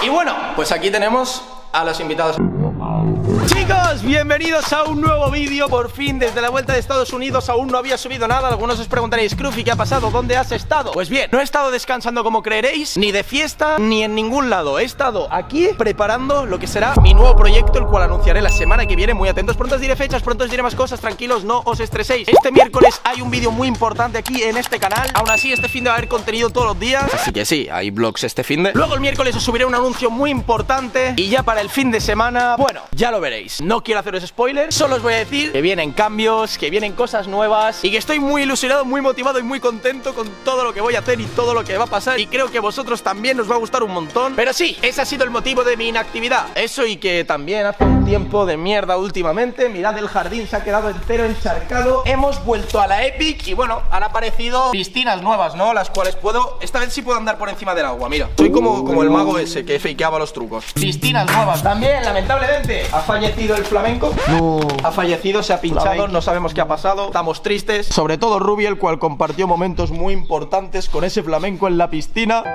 Y bueno, pues aquí tenemos a los invitados. Chicos, bienvenidos a un nuevo vídeo. Por fin, desde la vuelta de Estados Unidos aún no había subido nada. Algunos os preguntaréis, Scruffy, ¿qué ha pasado? ¿Dónde has estado? Pues bien, no he estado descansando como creeréis, ni de fiesta, ni en ningún lado. He estado aquí preparando lo que será mi nuevo proyecto, el cual anunciaré la semana que viene. Muy atentos, pronto os diré fechas, pronto os diré más cosas. Tranquilos, no os estreséis. Este miércoles hay un vídeo muy importante aquí en este canal. Aún así, este fin de va a haber contenido todos los días, así que sí, hay vlogs este fin de. Luego el miércoles os subiré un anuncio muy importante. Y ya para el fin de semana, bueno, ya lo veréis. No quiero haceros spoilers, solo os voy a decir que vienen cambios, que vienen cosas nuevas y que estoy muy ilusionado, muy motivado y muy contento con todo lo que voy a hacer y todo lo que va a pasar. Y creo que a vosotros también os va a gustar un montón. Pero sí, ese ha sido el motivo de mi inactividad. Eso y que también hace un tiempo de mierda últimamente. Mirad, el jardín se ha quedado entero encharcado. Hemos vuelto a la Epic y bueno, han aparecido piscinas nuevas, ¿no? Las cuales puedo, esta vez sí puedo andar por encima del agua, mira. Soy como el mago ese que fakeaba los trucos. Piscinas nuevas. También, lamentablemente, ha fallecido el flamenco. No. Ha fallecido, se ha pinchado, no sabemos qué ha pasado. Estamos tristes, sobre todo Ruby, el cual compartió momentos muy importantes con ese flamenco en la piscina.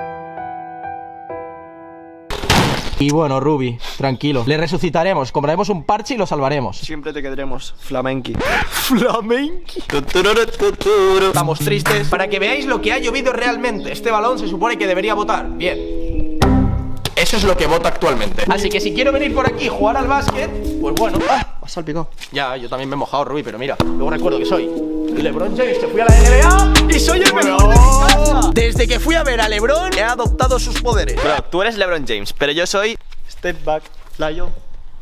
Y bueno, Ruby, tranquilo, le resucitaremos, compraremos un parche y lo salvaremos. Siempre te quedaremos, flamenqui. Flamenqui. Estamos tristes. Para que veáis lo que ha llovido realmente. Este balón se supone que debería botar. Bien. Eso es lo que vota actualmente. Así que si quiero venir por aquí y jugar al básquet, pues bueno. Has salpicado. Ya, yo también me he mojado, Ruby, pero mira, luego recuerdo que soy LeBron James, que fui a la NBA y soy el mejor de mi casa. Desde que fui a ver a LeBron, he adoptado sus poderes. Bro, tú eres LeBron James, pero yo soy Step Back, Lion.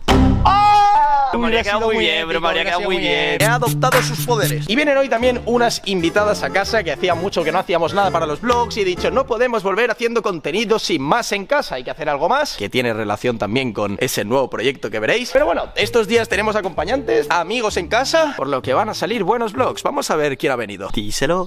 Me habría quedado muy bien, bro, me habría quedado muy bien. He adoptado sus poderes. Y vienen hoy también unas invitadas a casa, que hacía mucho que no hacíamos nada para los vlogs. Y he dicho, no podemos volver haciendo contenido sin más en casa. Hay que hacer algo más, que tiene relación también con ese nuevo proyecto que veréis. Pero bueno, estos días tenemos acompañantes, amigos en casa, por lo que van a salir buenos vlogs. Vamos a ver quién ha venido. Díselo.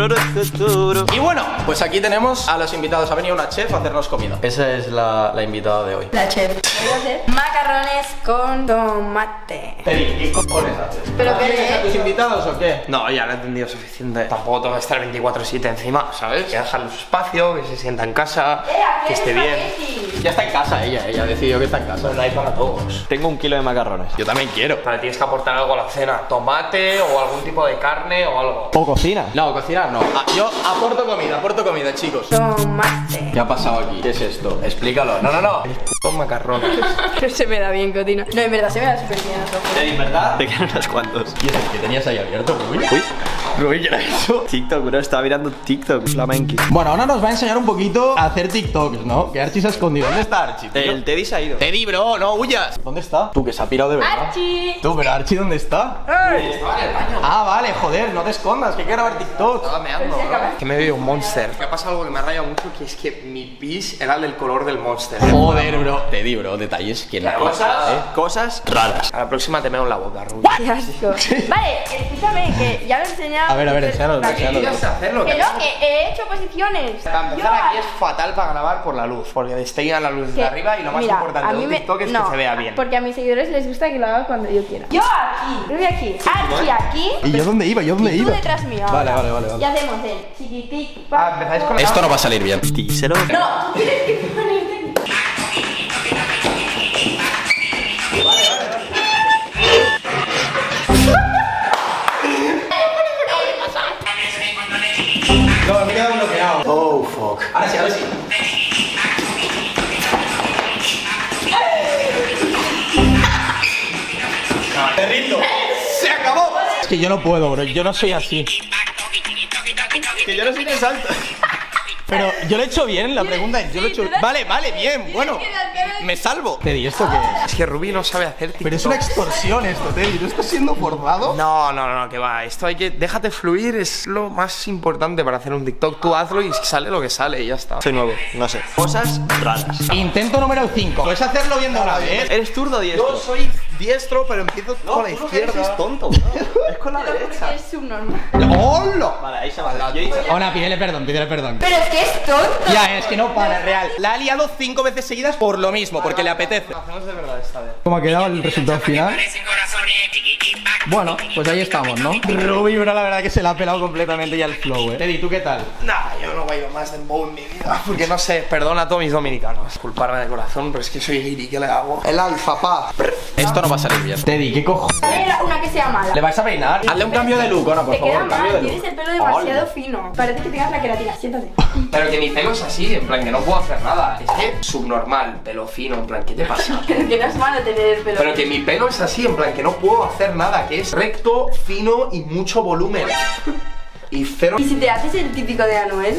Y bueno, pues aquí tenemos a los invitados. Ha venido una chef a hacernos comida. Esa es la invitada de hoy. La chef. Voy a hacer macarrones con tomate. ¿Qué cojones haces? ¿Pero qué ¿Tienes a tus es? invitados o qué? No, ya lo he entendido suficiente. Tampoco tengo que estar 24/7 encima, ¿sabes? Que dejarle su espacio, que se sienta en casa, que esté bien. Ya está en casa ella ha decidido que está en casa. No hay para todos. Tengo 1 kilo de macarrones. Yo también quiero. Vale, tienes que aportar algo a la cena. Tomate o algún tipo de carne o algo. ¿O cocina? No, cocinar no. Yo aporto comida, chicos. Tomate. ¿Qué ha pasado aquí? ¿Qué es esto? Explícalo. No. Con macarrones. No se me da bien cocina. No, en verdad se me da súper bien. ¿En verdad? Te quedan unos cuantos. ¿Y es el que tenías ahí abierto, Ruby? Uy, Ruby, ¿qué era eso? TikTok, bro, estaba mirando TikTok, flamenqui. Bueno, ahora nos va a enseñar un poquito a hacer TikToks, ¿no? Que Archie se ha escondido. ¿Dónde está Archie? El Teddy se ha ido. Teddy, bro, no huyas. ¿Dónde está? Tú, que se ha pirado de verdad. ¡Archie! Tú, pero Archie, ¿dónde está? ¡Ey! Estaba en el baño. Ah, vale, joder, no te escondas, que hay que grabar TikTok. Estaba meando, bro. Que me he bebido un Monster. Me ha pasado algo que me ha rayado mucho, que es que mi pis era del color del Monster. Joder, bro. Teddy, bro, detalles que la Cosas raras. A la próxima te meo en la boca, Rubí. ¡Qué asco! Vale, escúchame, que ya lo he enseñado. A ver, enséñalo. Querías hacerlo. Que no, que he hecho posiciones. Para empezar, aquí es fatal para grabar por la luz, porque destella la luz de arriba y lo más Mira, importante a de mí un me- TikTok es no, que se vea bien. Porque a mis seguidores les gusta que lo haga cuando yo quiera. Yo aquí, Ruby aquí, Archie aquí. ¿Y yo dónde iba? Y tú detrás mío. Vale, ahora. vale. Y hacemos el chiquitic. Empezáis con la... Esto no va a salir bien. Díselo. No, tú tienes que ponerte. No, me queda bloqueado. Oh, fuck. Ahora sí. ¡Te rindo! ¡Se acabó! Es que yo no puedo, bro. Yo no soy así. Que yo no soy de salto. Pero yo lo he hecho bien, la pregunta es, yo lo he hecho... Vale, bien, bueno. Me salvo. Teddy, ¿esto qué es? Es que Rubí no sabe hacer TikTok. Pero es una extorsión esto, Teddy. ¿No estás siendo forzado? No, que va. Esto hay que... Déjate fluir, es lo más importante para hacer un TikTok. Tú hazlo y sale lo que sale y ya está. Soy nuevo, no sé. Cosas raras. Intento número 5. Puedes hacerlo bien de una vez. ¿Eres zurdo o diestro? Yo soy diestro, pero empiezo con la izquierda. Es tonto. Es con la derecha. Es subnormal. ¡Hola! Vale, ahí se va. Ona, pídele perdón, pídele perdón. Pero es que es tonto. Ya, es que no para, real. La ha liado 5 veces seguidas por lo mismo, porque le apetece. Lo hacemos de verdad esta vez. ¿Cómo ha quedado el resultado final? Bueno, pues ahí estamos, ¿no? Ruby, bro, la verdad que se la ha pelado completamente ya el flow, Teddy, ¿tú qué tal? Nah, yo no bailo más dembow en mi vida. Porque no sé, perdona a todos mis dominicanos. Disculparme de corazón, pero es que soy guiri, ¿qué le hago? El alfa, pa. Esto no va a salir bien. Teddy, ¿qué cojo? Era una que sea mala. ¿Le vais a peinar? Hazle un cambio de look, Ona, por Te queda favor, cambio de mal, look. tienes el pelo demasiado fino. Parece que tengas la queratina, siéntate. Pero que mi pelo es así, en plan que no puedo hacer nada. Es que subnormal, pelo fino, en plan, ¿qué te pasa? Pero que no es malo tener el pelo. Pero que mi pelo es así, en plan que no puedo hacer nada, que es recto, fino y mucho volumen. Y cero. ¿Y si te haces el típico de Anuel?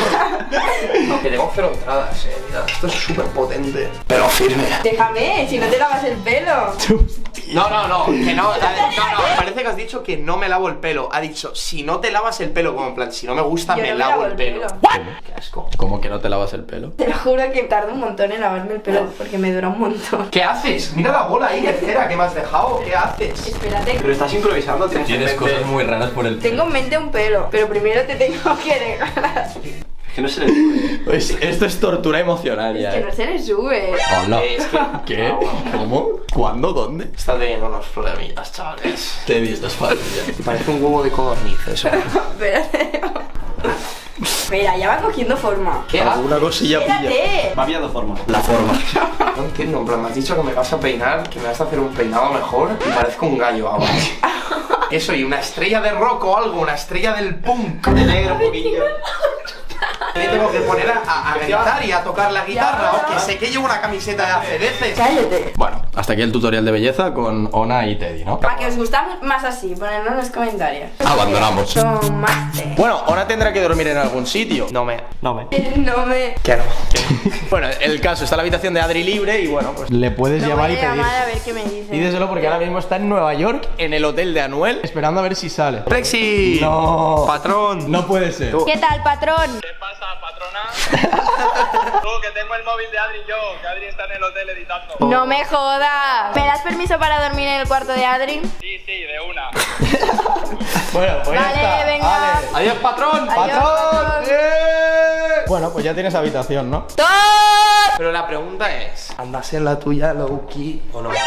Que tengo cero entradas, mira, esto es súper potente. Pero firme. Déjame, si no te lavas el pelo. No, que no, parece que has dicho que no me lavo el pelo. Ha dicho, si no te lavas el pelo, como en plan, si no me gusta, Yo me no lavo el pelo. Qué asco. ¿Cómo que no te lavas el pelo? Te lo juro que tardo un montón en lavarme el pelo porque me dura un montón. ¿Qué haces? Mira la bola ahí de cera que me has dejado. ¿Qué haces? Espérate, Pero estás improvisando, tienes cosas muy raras por el tengo en mente un pelo, pero primero te tengo que dejar. Es que no se le. Pues esto es tortura emocional ya, Es que no se le sube. Hola. Es que- ¿Qué? Ah, bueno. ¿Cómo? ¿Cuándo? ¿Dónde? Está teniendo unos problemillas, chavales. Teddy, estás fatal ya. Parece un huevo de codorniz eso. Espérate. Mira, ya va cogiendo forma. ¿Qué haces? Alguna cosilla pilla. Espérate. Va pillando forma. La forma. No entiendo, en plan, me has dicho que me vas a peinar, que me vas a hacer un peinado mejor y parezco un gallo ahora. ¿Qué soy? ¿Una estrella de rock o algo? ¿Una estrella del punk? De negro un poquillo. Me tengo que poner a gritar y a tocar la guitarra, o que sé que llevo una camiseta de ACDC. Cállate. Bueno, hasta aquí el tutorial de belleza con Ona y Teddy, ¿no? Para que os gusta más así, ponedlo en los comentarios. Abandonamos. Tomate. Bueno, Ona tendrá que dormir en algún sitio. No me... No me. Que no. Bueno, el caso, está la habitación de Adri libre y bueno, pues le puedes Lo llamar voy y a pedir. llamar a ver qué me dice. Pídeselo porque ahora mismo está en Nueva York, en el hotel de Anuel, esperando a ver si sale. Plexi. No. Patrón. No puede ser. ¿Qué tal, patrón? ¿Qué pasa, patrona? Tú, que tengo el móvil de Adri yo, que Adri está en el hotel editando. No me jodas. ¿Me das permiso para dormir en el cuarto de Adri? Sí, de una. Bueno, pues ya Vale, está. venga. Vale. Adiós, patrón. Adiós, ¡Patrón! patrón. Bueno, pues ya tienes habitación, ¿no? ¡Todo! Pero la pregunta es, ¿andas en la tuya, Loki, o no?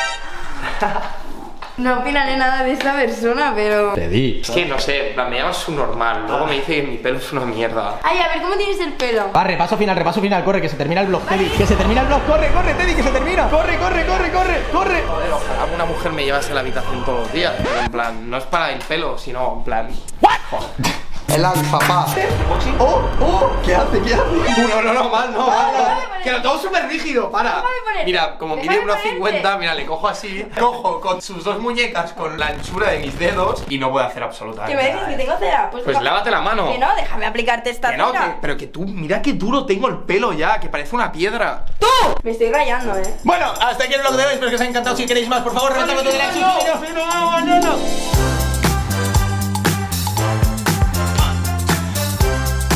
No opinaré nada de esta persona, pero... Teddy. Es que no sé, en plan, me llamas subnormal. Luego me dice que mi pelo es una mierda. Ay, a ver, ¿cómo tienes el pelo? Va, repaso final, corre, que se termina el vlog, Teddy. Que se termina el vlog, corre, Teddy, que se termina. Corre. Joder, ojalá una mujer me llevase a la habitación todos los días. Pero en plan, no es para el pelo, sino en plan... Joder. El alfa, pa. ¿Qué hace? No, mal, no. Que lo tengo súper rígido, para. Déjame poner. Mira, como mide Déjame 1,50, ponerte. mira, le cojo así. Cojo con sus dos muñecas con la anchura de mis dedos y no puedo hacer absolutamente ¿Qué me dices? nada. ¿Que tengo cera? Pues lávate la mano. Que no, déjame aplicarte esta Que no, cera. pero que tú, mira qué duro tengo el pelo ya, que parece una piedra. Me estoy rayando, Bueno, hasta aquí el vlog de hoy, espero que os haya encantado. Si queréis más, por favor, reventad el botón de like.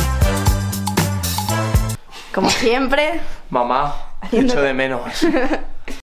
Como siempre. Mamá, te echo de menos.